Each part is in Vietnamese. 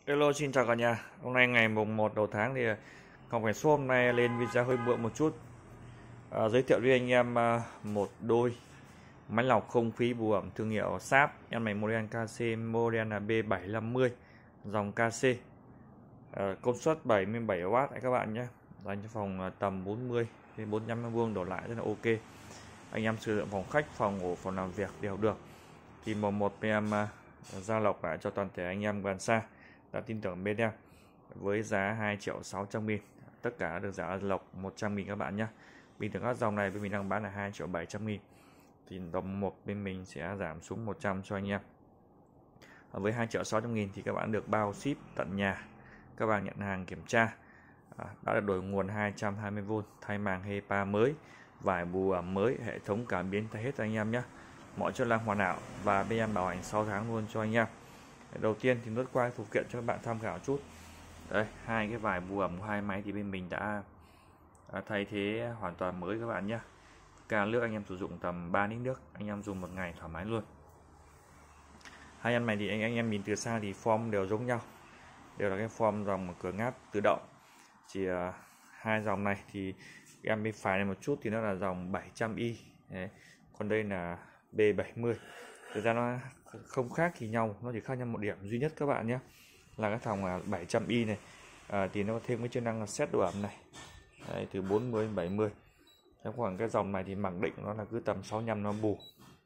Hello, xin chào cả nhà. Hôm nay ngày mùng 1 đầu tháng thì Ngọc Cảnh Số hôm nay lên video hơi muộn một chút. Giới thiệu với anh em một đôi máy lọc không khí bù ẩm thương hiệu Sharp. Em này model KC, model là B750 dòng KC. Công suất 77W đấy các bạn nhé. Dành cho phòng tầm 40 đến 45 m² đổ lại rất là ok. Anh em sử dụng phòng khách, phòng ngủ, phòng làm việc đều được. Thì mùa 1 em giao lọc lại cho toàn thể anh em gần xa đã tin tưởng bên em với giá 2.600.000, tất cả được giá lọc 100.000 các bạn nhé. Bình thường các dòng này bên mình đang bán là 2.700.000, thì dòng 1 bên mình sẽ giảm xuống 100 cho anh em. Với 2.600.000 thì các bạn được bao ship tận nhà, các bạn nhận hàng kiểm tra, đã được đổi nguồn 220V, thay màng HEPA mới, vải bù ẩm mới, hệ thống cảm biến thay hết cho anh em nhé. Mọi chức năng hoàn hảo và bên em bảo hành 6 tháng luôn cho anh em. Đầu tiên thì lướt qua phụ kiện cho các bạn tham khảo chút. Đây, hai cái vải bù ẩm của hai máy thì bên mình đã thay thế hoàn toàn mới các bạn nhé. Can nước anh em sử dụng tầm 3 lít nước, anh em dùng một ngày thoải mái luôn. Hai em này thì anh em nhìn từ xa thì form đều giống nhau, đều là cái form dòng cửa ngáp tự động. Chỉ hai dòng này thì em bên phải này một chút thì nó là dòng 700i. Đấy. Còn đây là B70. Thực ra nó không khác thì nhau, nó chỉ khác nhau một điểm duy nhất các bạn nhé, là cái thòng 700i này thì nó có thêm cái chức năng là set độ ẩm này. Đấy, từ 40 đến 70. Trong khoảng cái dòng này thì mặc định nó là cứ tầm 65 nó bù.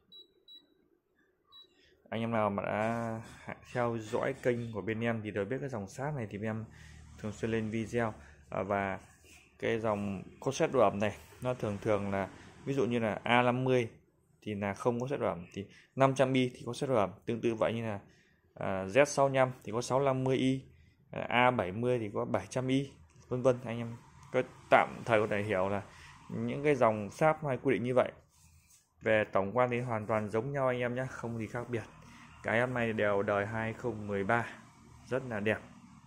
Anh em nào mà đã theo dõi kênh của bên em thì đều biết cái dòng Sharp này thì bên em thường xuyên lên video, và cái dòng có set độ ẩm này nó thường là ví dụ như là A50 thì là không có set độ ẩm, thì 500i thì có set độ ẩm, tương tự vậy như là Z65 thì có 650i, A70 thì có 700i, vân vân. Anh em có tạm thời có thể hiểu là những cái dòng Sharp hay quy định như vậy. Về tổng quan thì hoàn toàn giống nhau anh em nhé, không gì khác biệt. Cái em này đều đời 2013, rất là đẹp.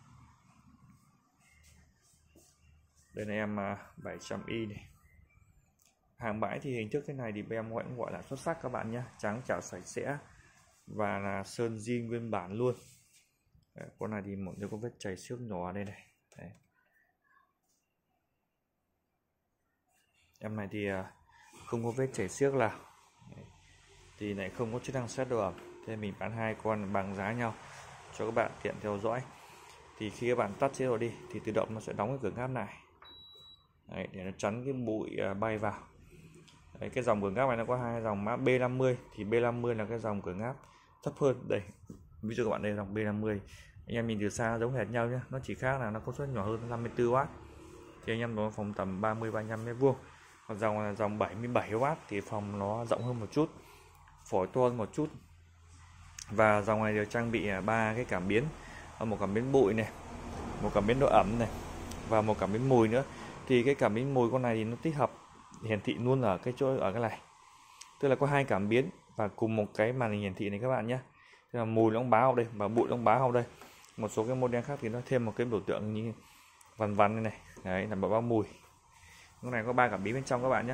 Đây là em 700i này. Hàng bãi thì hình thức thế này thì em vẫn gọi là xuất sắc các bạn nhé, trắng trẻo sạch sẽ và là sơn zin nguyên bản luôn. Đấy, con này thì một đứa có vết chảy xước nhỏ ở đây này. Đấy. Em này thì không có vết chảy xước nào. Đấy. Thì lại không có chức năng set độ ẩm, thế mình bán hai con bằng giá nhau cho các bạn tiện theo dõi. Thì khi các bạn tắt chế độ đi thì tự động nó sẽ đóng cái cửa ngáp này. Đấy, để nó chắn cái bụi bay vào. Đấy, cái dòng cửa ngáp này nó có hai dòng mã B50, thì B50 là cái dòng cửa ngáp thấp hơn. Đây, ví dụ các bạn đây là dòng B50, anh em nhìn từ xa giống hệt nhau nhé, nó chỉ khác là nó công suất nhỏ hơn 54W, thì anh em nó phòng tầm 30-35 m². Còn dòng là dòng 77W thì phòng nó rộng hơn một chút, phổi to hơn một chút. Và dòng này được trang bị 3 cái cảm biến, một cảm biến bụi này, một cảm biến độ ẩm này, và một cảm biến mùi nữa. Thì cái cảm biến mùi con này thì nó tích hợp hiển thị luôn ở cái chỗ ở cái này, tức là có hai cảm biến và cùng một cái màn hình hiển thị này các bạn nhé. Tức là mùi nó báo đây và bụi nó báo đây. Một số cái model khác thì nó thêm một cái biểu tượng như vằn vằn này, đấy là báo mùi. Cái này có 3 cảm biến bên trong các bạn nhé.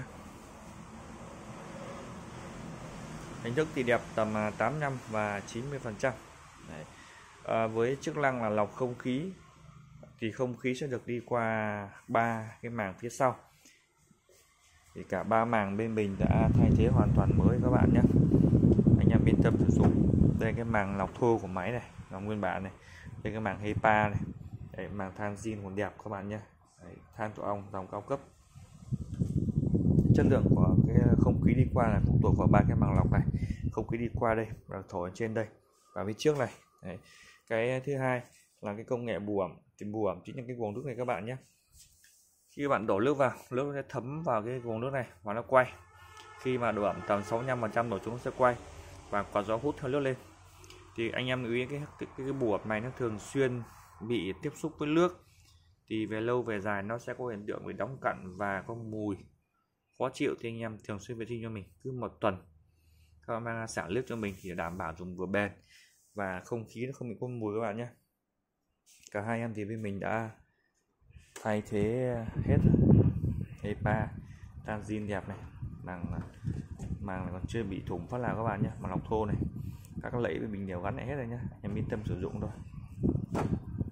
Hình thức thì đẹp tầm 85 và 90%. Với chức năng là lọc không khí thì không khí sẽ được đi qua 3 cái màng phía sau. Thì cả 3 màng bên mình đã thay thế hoàn toàn mới các bạn nhé, anh em yên tâm sử dụng. Đây cái màng lọc thô của máy này, là nguyên bản này. Đây cái màng HEPA này. Đấy, màng than zin còn đẹp các bạn nhé. Đấy, than tổ ong dòng cao cấp. Chất lượng của cái không khí đi qua là phụ thuộc vào 3 cái màng lọc này. Không khí đi qua đây và thổi trên đây và phía trước này. Đấy. Cái thứ hai là cái công nghệ bù ẩm. Thì bù ẩm chính là cái nguồn nước này các bạn nhé. Khi bạn đổ nước vào, nước sẽ thấm vào cái nguồn nước này và nó quay. Khi mà độ ẩm tầm 65% đổ xuống sẽ quay và có gió hút theo nước lên. Thì anh em lưu ý cái bù ẩm này nó thường xuyên bị tiếp xúc với nước, thì về lâu về dài nó sẽ có hiện tượng bị đóng cặn và có mùi khó chịu. Thì anh em thường xuyên vệ sinh cho mình cứ một tuần, các bạn mang xả nước cho mình thì đảm bảo dùng vừa bền và không khí nó không bị có mùi các bạn nhé. Cả hai em thì bên mình đã thay thế hết HEPA, than zin đẹp này, màng còn chưa bị thủng phát nào các bạn nhé, màng lọc thô này, các lẫy bên mình đều gắn lại hết rồi nhé, em yên tâm sử dụng thôi.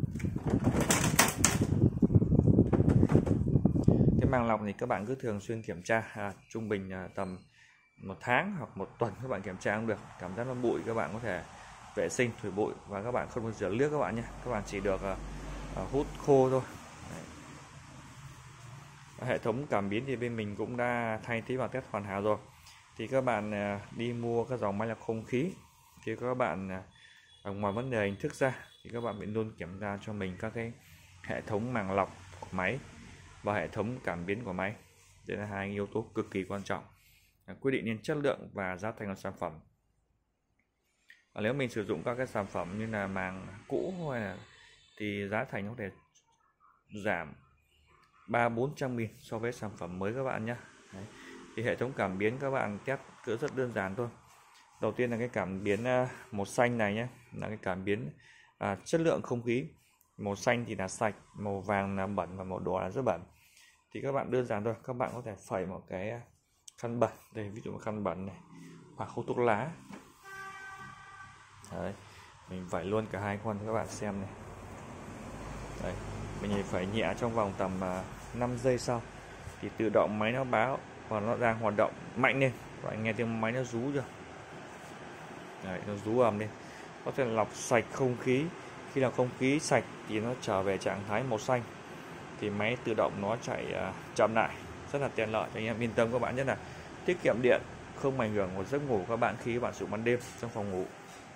màng lọc thì các bạn cứ thường xuyên kiểm tra, trung bình tầm 1 tháng hoặc 1 tuần các bạn kiểm tra cũng được. Cảm giác nó bụi các bạn có thể vệ sinh thổi bụi và các bạn không được rửa nước các bạn nhé. Các bạn chỉ được hút khô thôi. Đấy. Hệ thống cảm biến thì bên mình cũng đã thay thế và test hoàn hảo rồi. Thì các bạn đi mua các dòng máy lọc không khí thì các bạn ngoài vấn đề hình thức ra thì các bạn phải luôn kiểm tra cho mình các cái hệ thống màng lọc của máy và hệ thống cảm biến của máy. Đây là hai yếu tố cực kỳ quan trọng quyết định nên chất lượng và giá thành của sản phẩm. Nếu mình sử dụng các cái sản phẩm như là màng cũ thì giá thành có thể giảm 300-400.000 so với sản phẩm mới các bạn nhé. Đấy. Thì hệ thống cảm biến các bạn test cứ rất đơn giản thôi. Đầu tiên là cái cảm biến màu xanh này nhé, là cái cảm biến chất lượng không khí. Màu xanh thì là sạch, màu vàng là bẩn và màu đỏ là rất bẩn. Thì các bạn đơn giản thôi, các bạn có thể phẩy một cái khăn bẩn đây, ví dụ khăn bẩn này hoặc hút thuốc lá. Đấy, mình phẩy luôn cả hai con cho các bạn xem này. Đấy, mình phải nhẹ trong vòng tầm 5 giây sau thì tự động máy nó báo và nó đang hoạt động mạnh lên. Các bạn nghe tiếng máy nó rú chưa? Đấy, nó rú ầm lên. Có thể lọc sạch không khí. Khi nào không khí sạch thì nó trở về trạng thái màu xanh thì máy tự động nó chạy chậm lại, rất là tiện lợi. Anh em yên tâm các bạn, nhất là tiết kiệm điện, không ảnh hưởng của giấc ngủ các bạn khi các bạn sử dụng ban đêm trong phòng ngủ.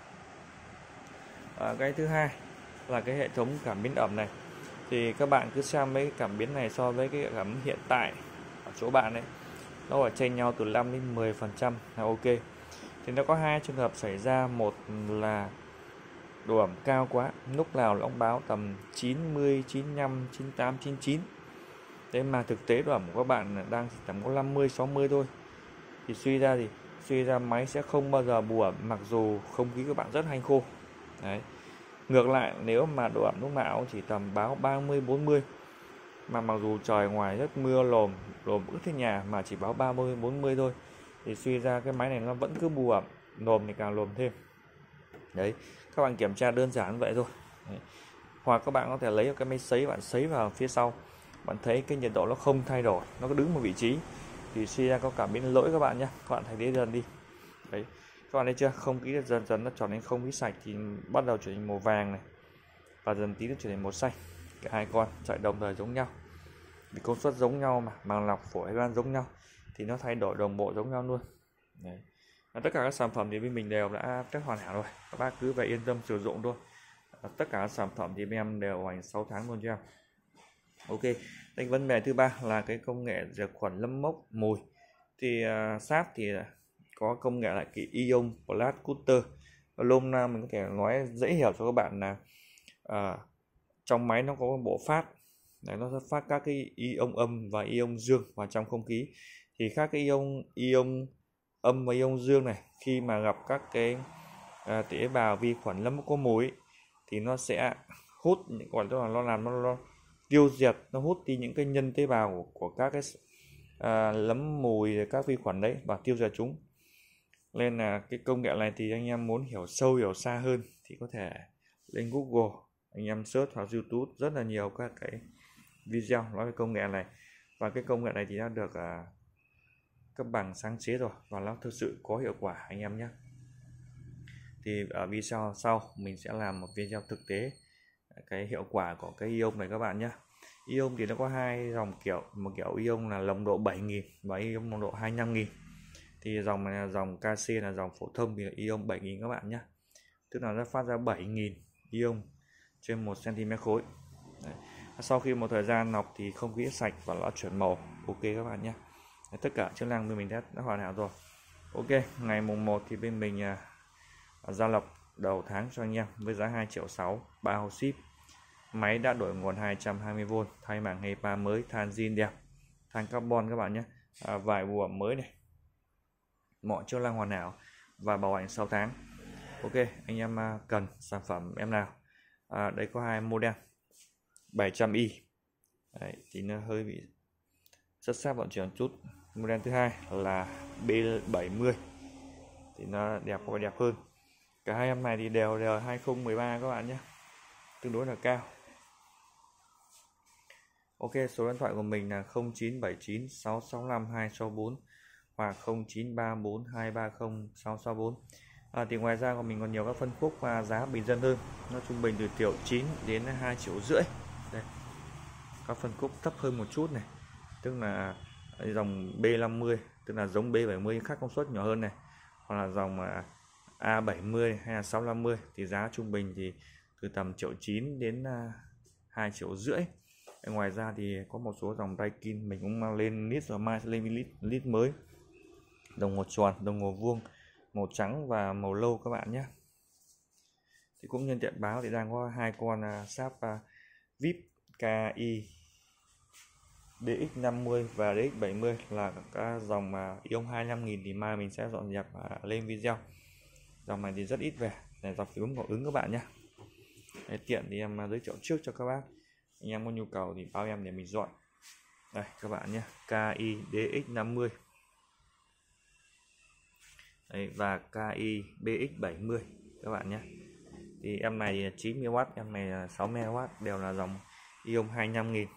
Cái thứ hai là cái hệ thống cảm biến ẩm này, thì các bạn cứ xem mấy cảm biến này so với cái cảm hiện tại ở chỗ bạn ấy, nó ở chênh nhau từ 5 đến 10% là ok. Thì nó có hai trường hợp xảy ra, một là độ ẩm cao quá, lúc nào nó báo tầm 90, 95, 98, 99. Thế mà thực tế độ ẩm của các bạn đang chỉ tầm có 50, 60 thôi. Thì suy ra máy sẽ không bao giờ bù ẩm mặc dù không khí các bạn rất hanh khô. Đấy. Ngược lại, nếu mà độ ẩm lúc nào chỉ tầm báo 30, 40 mà mặc dù trời ngoài rất mưa lồm ướt thế nhà mà chỉ báo 30, 40 thôi thì suy ra cái máy này nó vẫn cứ bù ẩm, lồm thì càng lồm thêm. Đấy, các bạn kiểm tra đơn giản vậy thôi. Đấy. Hoặc các bạn có thể lấy cái máy sấy, bạn sấy vào phía sau, bạn thấy cái nhiệt độ nó không thay đổi, nó cứ đứng một vị trí thì suy ra có cảm biến lỗi các bạn nhé. Các bạn thay thế dần đi. Đấy, các bạn thấy chưa, không khí dần dần nó trở nên không khí sạch thì bắt đầu chuyển thành màu vàng này và dần tí nó chuyển thành màu xanh. Cả hai con chạy đồng thời giống nhau vì công suất giống nhau mà màng lọc phổi van giống nhau thì nó thay đổi đồng bộ giống nhau luôn. Đấy. Tất cả các sản phẩm thì bên mình đều đã test hoàn hảo rồi, các bác cứ về yên tâm sử dụng thôi. Tất cả các sản phẩm thì bên em đều hoàn 6 tháng luôn cho em. Ok, đây vấn đề thứ ba là cái công nghệ diệt khuẩn nấm mốc mùi. Thì Sharp thì có công nghệ lại cái Ion Plus Cutter. Lôm na mình có thể nói dễ hiểu cho các bạn là trong máy nó có một bộ phát. Đấy, nó sẽ phát các cái ion âm và ion dương vào trong không khí. Thì các cái ion âm và ion dương này khi mà gặp các cái tế bào vi khuẩn nấm mốc có mùi thì nó sẽ hút, gọi là nó làm nó tiêu diệt, nó hút đi những cái nhân tế bào của các cái nấm mùi, các vi khuẩn đấy và tiêu diệt chúng. Nên là cái công nghệ này thì anh em muốn hiểu sâu hiểu xa hơn thì có thể lên Google, anh em search hoặc YouTube rất là nhiều các cái video nói về công nghệ này. Và cái công nghệ này thì đã được cấp bằng sáng chế rồi và nó thực sự có hiệu quả anh em nhé. Thì ở video sau mình sẽ làm một video thực tế cái hiệu quả của cái ion này các bạn nhé. Ion thì nó có hai dòng kiểu, một kiểu ion là nồng độ 7.000 và ion nồng độ 25.000. Thì dòng này là dòng KC là dòng phổ thông thì là ion 7.000 các bạn nhé. Tức là nó phát ra 7.000 ion trên 1 cm khối. Đấy. Sau khi một thời gian lọc thì không khí sạch và nó chuyển màu ok các bạn nhé. Tất cả chức năng bên mình đã hoàn hảo rồi. Ok, ngày mùng 1 thì bên mình giao lọc đầu tháng cho anh em với giá 2,6 triệu, bao ship. Máy đã đổi nguồn 220V, thay màng HEPA mới, than zin đẹp, than carbon các bạn nhé. Vải bùa mới này, mọi chức năng hoàn hảo và bảo hành 6 tháng. Ok, anh em cần sản phẩm em nào? Đây có hai model 700i. Đấy, thì nó hơi bị rất sát vận chuyển chút. Model thứ hai là B70 thì nó đẹp, có đẹp hơn. Cả hai em này thì đều 2013 các bạn nhé, tương đối là cao. Ok, số điện thoại của mình là 0979 665 264 hoặc 0934 230 664. Thì ngoài ra còn mình còn nhiều các phân khúc và giá bình dân hơn, nó trung bình từ triệu 9 đến 2,5 triệu. Đây, các phân khúc thấp hơn một chút này, tức là dòng B50, tức là giống B70 khác công suất nhỏ hơn này, hoặc là dòng A70 hay là 650 thì giá trung bình thì từ tầm triệu 9 đến 2,5 triệu. Ngoài ra thì có một số dòng Daikin mình cũng mang lên list, rồi mai sẽ lên list mới, đồng hồ tròn, đồng hồ vuông, màu trắng và màu lâu các bạn nhé. Thì cũng nhân tiện báo thì đang có hai con Sharp VIP KI DX50 và DX70 là các dòng ion 25.000 thì mai mình sẽ dọn dẹp lên video. Dòng này thì rất ít về, để dòng phím bấm cảm ứng các bạn nhé. Để tiện thì em giới thiệu trước cho các bác, anh em có nhu cầu thì báo em để mình dọn. Đây các bạn nhé, KI DX50 đây, và KI BX70 các bạn nhé. Thì em này là 90W, em này là 60W, đều là dòng ion 25.000.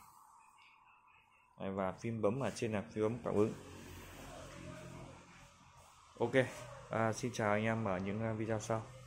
Và phím bấm ở trên là phím bấm cảm ứng. Ok, xin chào anh em ở những video sau.